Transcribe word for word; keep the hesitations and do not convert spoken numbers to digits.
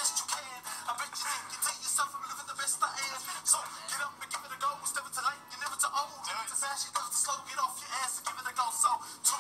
best you can. I bet you think you tell yourself I'm living the best I am. So get up and give it a go. It's never too late, you're never too old. Never too fast, you're never too slow. Get off your ass and give it a go. So